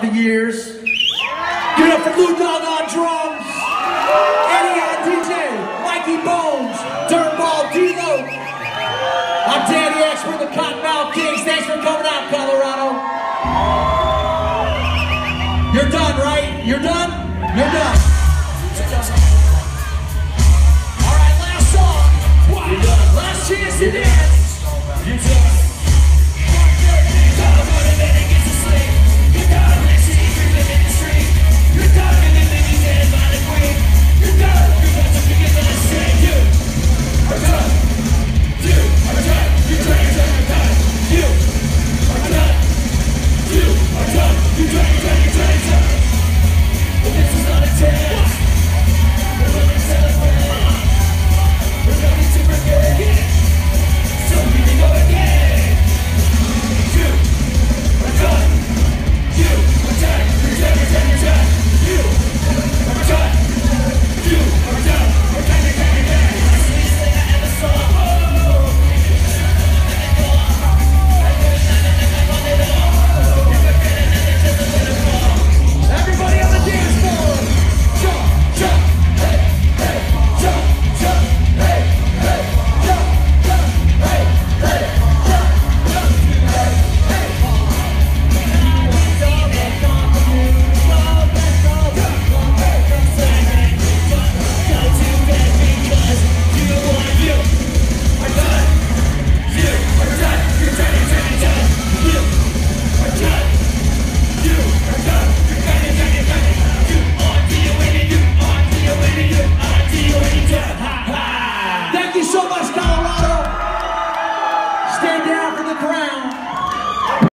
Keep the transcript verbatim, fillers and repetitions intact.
the years. Give it up for Blue Dog on drums, Eddie on D J, Mikey Bones, Dirtball D-Lo. I'm Danny X, we're the Kottonmouth Kings. Thanks for coming out, Colorado. You're done, right? You're done? You're done.